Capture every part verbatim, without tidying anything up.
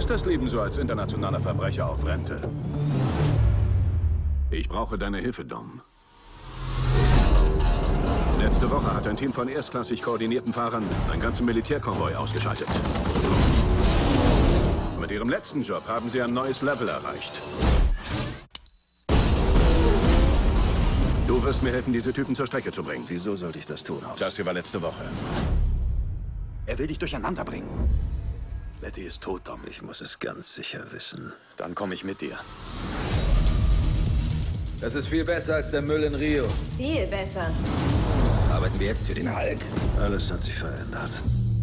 ist das Leben so als internationaler Verbrecher auf Rente? Ich brauche deine Hilfe, Dom. Letzte Woche hat ein Team von erstklassig koordinierten Fahrern einen ganzen Militärkonvoi ausgeschaltet. Mit ihrem letzten Job haben sie ein neues Level erreicht. Du wirst mir helfen, diese Typen zur Strecke zu bringen. Wieso sollte ich das tun, Hobbs? Das hier war letzte Woche. Er will dich durcheinander bringen. Letty ist tot, Dom. Ich muss es ganz sicher wissen. Dann komme ich mit dir. Das ist viel besser als der Müll in Rio. Viel besser. Arbeiten wir jetzt für den Hulk? Alles hat sich verändert.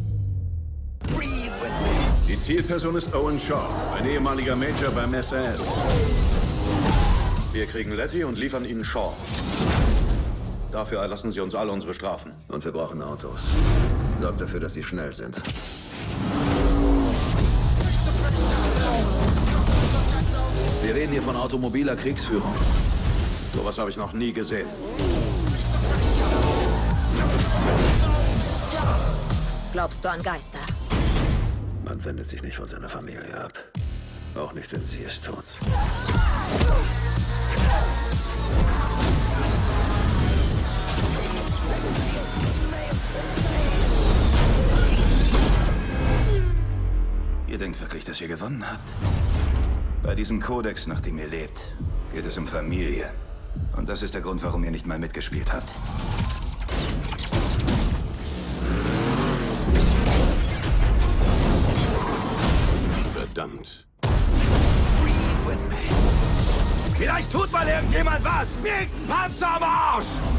Die Zielperson ist Owen Shaw, ein ehemaliger Major beim S A S. Wir kriegen Letty und liefern ihnen Shaw. Dafür erlassen sie uns alle unsere Strafen. Und wir brauchen Autos. Sorgt dafür, dass sie schnell sind. Wir reden hier von automobiler Kriegsführung. Sowas habe ich noch nie gesehen. Glaubst du an Geister? Man wendet sich nicht von seiner Familie ab. Auch nicht, wenn sie es tut. Ihr denkt wirklich, dass ihr gewonnen habt? Bei diesem Kodex, nach dem ihr lebt, geht es um Familie. Und das ist der Grund, warum ihr nicht mal mitgespielt habt. Verdammt. Vielleicht tut mal irgendjemand was! Mir ein Panzer am Arsch!